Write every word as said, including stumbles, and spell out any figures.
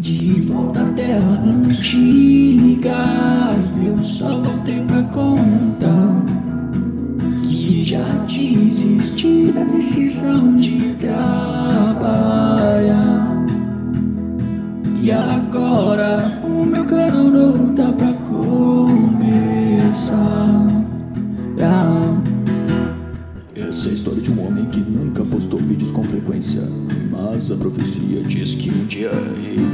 De volta à terra antiga, eu só voltei pra contar que já desisti da decisão de trabalhar. E agora o meu canal tá pra começar. ah. Essa é a história de um homem que nunca postou vídeos com frequência, mas a profecia diz que um dia ele